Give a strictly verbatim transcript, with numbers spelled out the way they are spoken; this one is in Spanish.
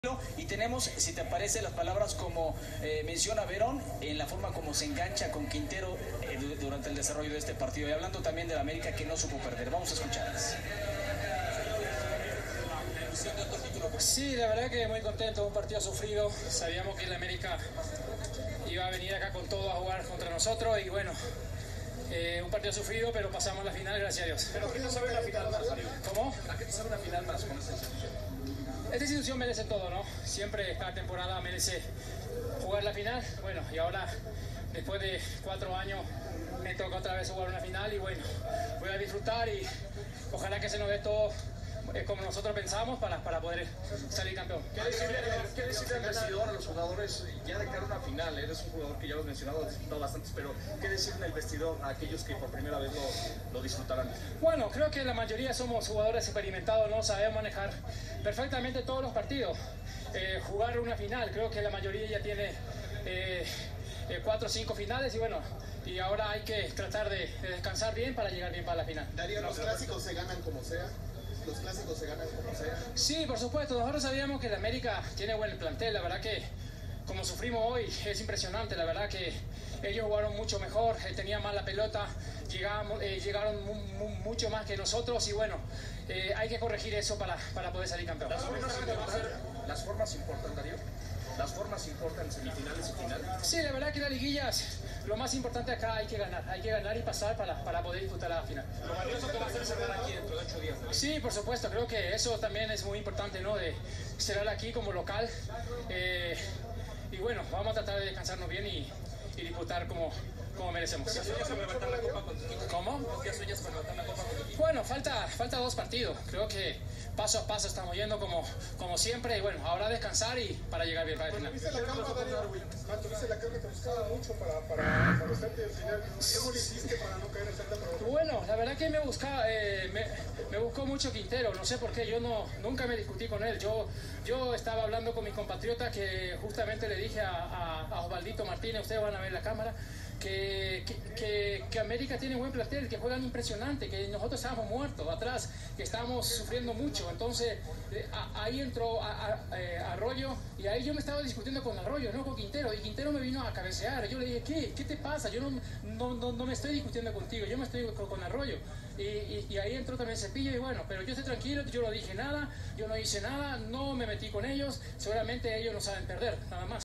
Y tenemos, si te parece, las palabras como eh, menciona Verón, en la forma como se engancha con Quintero eh, durante el desarrollo de este partido. Y hablando también de la América que no supo perder. Vamos a escucharlas. Sí, la verdad que muy contento, un partido sufrido. Sabíamos que la América iba a venir acá con todo a jugar contra nosotros y bueno, eh, un partido sufrido, pero pasamos la final, gracias a Dios. ¿Pero a qué te sabe la final más, Mario? ¿Cómo? ¿A qué te sabe la final más con esta institución? Esta institución merece todo, ¿no? Siempre cada temporada merece jugar la final. Bueno, y ahora, después de cuatro años, me toca otra vez jugar una final y bueno, voy a disfrutar y ojalá que se nos dé todo eh, como nosotros pensamos para, para poder salir campeón. ¿Qué decirle, ¿Qué decirle al vestidor, a los jugadores, ya de cara a una final? Eres un jugador que ya lo has mencionado, has disputado bastantes, pero ¿qué decirle en el vestidor a aquellos que por primera vez lo, lo disfrutarán? Bueno, creo que la mayoría somos jugadores experimentados, no sabemos manejar perfectamente todos los partidos. Eh, jugar una final, creo que la mayoría ya tiene eh, eh, cuatro o cinco finales y bueno, y ahora hay que tratar de, de descansar bien para llegar bien para la final. Darío, los clásicos se ganan como sea. Los clásicos se ganan como sea. Sí, por supuesto. Nosotros sabíamos que la América tiene buen plantel. La verdad que como sufrimos hoy es impresionante. La verdad que ellos jugaron mucho mejor, eh, tenían más la pelota, llegamos, eh, llegaron mu mu mucho más que nosotros y bueno, eh, hay que corregir eso para, para poder salir campeón. ¿Las formas importan, las formas importan, Darío? ¿Las formas importan en semifinales y finales? Sí, la verdad que las liguillas, lo más importante acá hay que ganar, hay que ganar y pasar para, para poder disputar la final. Lo valioso que va a ser cerrar aquí dentro de ocho días, ¿no? Sí, por supuesto, creo que eso también es muy importante, ¿no? De cerrar aquí como local. Eh, y bueno, vamos a tratar de descansarnos bien y, y disputar como, como merecemos. ¿Ya sueñas con levantar la copa con tu equipo? ¿Cómo? ¿Ya sueñas con levantar la copa con tu equipo? Bueno, falta, falta dos partidos. Creo que paso a paso estamos yendo como, como siempre. Y bueno, ahora descansar y para llegar bien para el final. ¿Viste la calma, Darío? Cuando viste la calma, te buscaba mucho para, para, para estarte al final. ¿Cómo le hiciste para no caer en tanta provocación? Bueno, la verdad que me buscaba, eh, me, me buscó mucho Quintero. No sé por qué, yo no, nunca me discutí con él. Yo, yo estaba hablando con mi compatriota que justamente le dije a, a, a Osvaldito Martínez, ustedes van a ver la cámara, que, que, que, que América tiene buen plantel, que juegan impresionante, que nosotros estábamos muertos atrás, que estábamos sufriendo mucho. Entonces eh, a, ahí entró a, a, eh, Arroyo y ahí yo me estaba discutiendo con Arroyo, no con Quintero, y Quintero me vino a cabecear. Yo le dije, ¿qué? ¿Qué te pasa? Yo no, no, no, no me estoy discutiendo contigo, yo me estoy con, con Arroyo. Y, y, y ahí entró también Cepillo y bueno, pero yo estoy tranquilo, yo no dije nada, yo no hice nada, no me metí con ellos, seguramente ellos no saben perder, nada más.